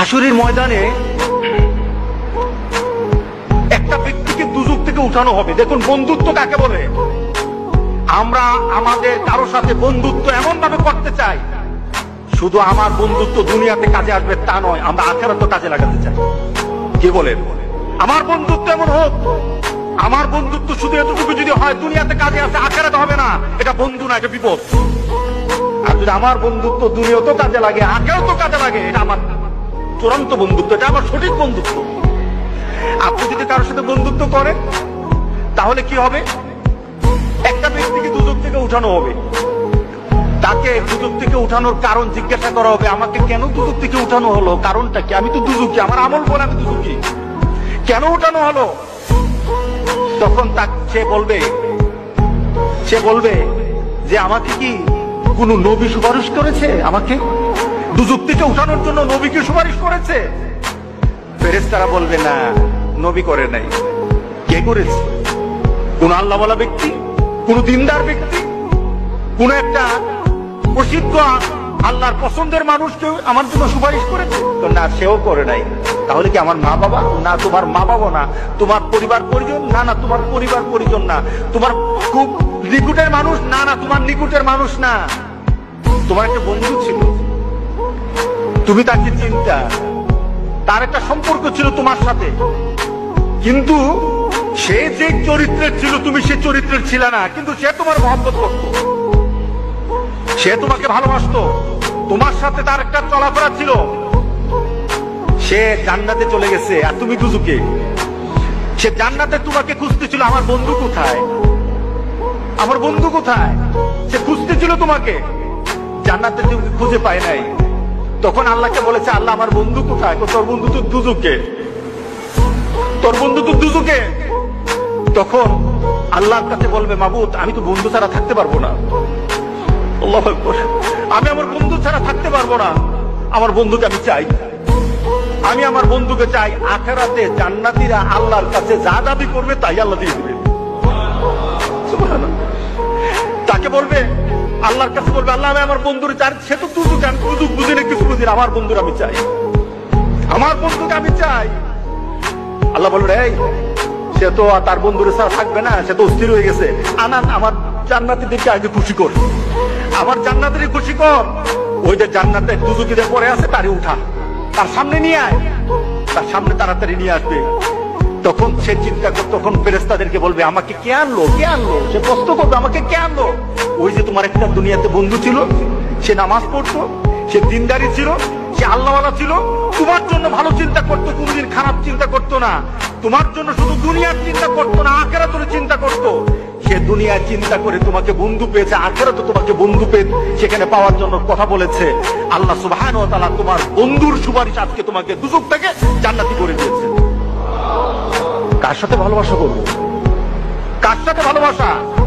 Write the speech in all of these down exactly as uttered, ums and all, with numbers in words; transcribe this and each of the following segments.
হাসরের ময়দানে একটা ব্যক্তিকে দুজক থেকে উঠানো হবে। দেখুন বন্ধুত্ব কাকে বলে। আমরা আমাদের কারো সাথে বন্ধুত্ব এমন ভাবে করতে চাই, শুধু আমার বন্ধুত্ব দুনিয়াতে কাজে আসবে তা নয়, আমরা আখিরাতেও কাজে লাগাতে চাই। কি বলেন? আমার বন্ধুত্ব এমন হোক, আমার বন্ধুত্ব শুধু এতটুকু যদি হয় দুনিয়াতে কাজে আসে, আখিরাতে হবে না, এটা বন্ধু না, এটা বিপদ। আর যদি আমার বন্ধুত্ব দুনিয়াতেও কাজে লাগে, আখিরাতেও কাজে লাগে, এটা আমার চূড়ান্ত বন্ধুত্ব, এটা আমার সঠিক বন্ধুত্ব। আপনি যদি কারোর সাথে বন্ধুত্ব করেন তাহলে কি হবে? একটা ব্যক্তিকে দুজক থেকে উঠানো হবে, তাকে দুজক থেকে উঠানোর কারণ জিজ্ঞাসা করা হবে, আমাকে কেন দুজক থেকে উঠানো হলো, কারণটা কি? আমি তো দুজকি, আমার আমল বলে আমি দুজকি, কেন উঠানো হলো? তখন তাকে সে বলবে সে বলবে যে আমাকে কি কোন নবী সুপারিশ করেছে? আমাকে দুজক থেকে উঠানোর জন্য নবীকে সুপারিশ করেছে? ফেরেশতারা বলবে না, নবী করে নাই। কে করেছে? কোন আল্লাহওয়ালা ব্যক্তি, কোন দিনদার ব্যক্তি, কোন একটা প্রসিদ্ধ আল্লাহর পছন্দের মানুষকে আমার জন্য সুপারিশ করেছে? না, সেও করে নাই। তাহলে কি আমার মা বাবা? না, তোমার মা বাবা না। তোমার পরিবার পরিজন? না না, তোমার পরিবার পরিজন না। তোমার খুব নিকুটের মানুষ? না না, তোমার নিকুটের মানুষ না। তোমার একটা বন্ধু ছিল, তুমি তাকে চিন্তা, তার একটা সম্পর্ক ছিল তোমার সাথে, কিন্তু সে যে চরিত্রের ছিল তুমি সে চরিত্রের ছিল না, কিন্তু সে তোমার মহব্বত করত, সে তোমাকে ভালোবাসতো, তোমার সাথে তার একটা চলাফেরা ছিল। সে জান্নাতে চলে গেছে আর তুমি দুজকে। সে জান্নাতে তোমাকে খুঁজতেছিল, আমার বন্ধু কোথায়, আমার বন্ধু কোথায়, সে খুঁজতেছিল তোমাকে, জান্নাতে তুমি খুঁজে পায় নাই। তখন আল্লাহকে বলেছে, আল্লাহ আমার বন্ধু কোথায়? তোর বন্ধু তো দুজকে, তোর বন্ধু তো দুজকে। তখন আল্লাহর কাছে বলবে, মাবুদ আমি তো বন্ধু ছাড়া থাকতে পারবো না, আল্লাহু আকবার, আমি আমার বন্ধু ছাড়া থাকতে পারবো না, আমার বন্ধুকে আমি চাই, আমি আমার বন্ধুকে চাই। আখিরাতে জান্নাতীরা আল্লাহর কাছে যা দাবি করবে তাই আল্লাহ দিয়ে দিবে। তাকে বলবে, আল্লাহর কাছে বলবে, আল্লাহ আমি আমার বন্ধুর চাই, সে তো দুজক, আমি দুজক বুঝি না, কিছু বুঝি না, আমার বন্ধুর আমি চাই, আমার বন্ধুকে আমি চাই। আল্লাহ বলবে, এই সে তো তার বন্ধুর ছাড়া থাকবে না, সে তো অস্থির হয়ে গেছে, আনান আমার জান্নাতীদেরকে আগে খুশি কর, আমার জান্নাতেরই খুশি কর। ওই যে জান্নাতে দুজকিদের পরে আছে তারই উঠা, তার সামনে নিয়ে আয়, তার সামনে তাড়াতাড়ি নিয়ে আসবে। তখন সে চিন্তা কর, তখন ফেরেশতাদেরকে বলবে, আমাকে কে আনলো, কে আনলো? সে প্রশ্ন করবে, আমাকে কে আনলো? ওই যে তোমার একটা দুনিয়াতে বন্ধু ছিল, সে নামাজ পড়তো, সে দিনদারি ছিল, সে আল্লাহওয়ালা ছিল, তোমার জন্য ভালো চিন্তা করতো, কোনদিন খারাপ চিন্তা করতো না, তোমার জন্য শুধু দুনিয়ার চিন্তা করতো না, আখিরাতের চিন্তা করতো। সে দুনিয়ার চিন্তা করে তোমাকে বন্ধু পেয়েছে, আখিরাতে তোমাকে বন্ধু পেয়ে সেখানে পাওয়ার জন্য কথা বলেছে। আল্লাহ সুবহানাহু ওয়া তাআলা তোমার বন্ধুর সুপারিশ আজকে তোমাকে দুজক থেকে জান্নাতি করে দিয়েছে। কার সাথে ভালোবাসা করবো? কার সাথে ভালোবাসা?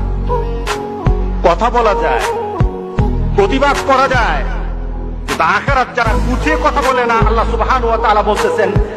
কথা বলা যায়, প্রতিবাদ করা যায়, কিন্তু আখিরাত যারা গুছিয়ে কথা বলে না, আল্লাহ সুবহানাহু ওয়া তাআলা বলতেছেন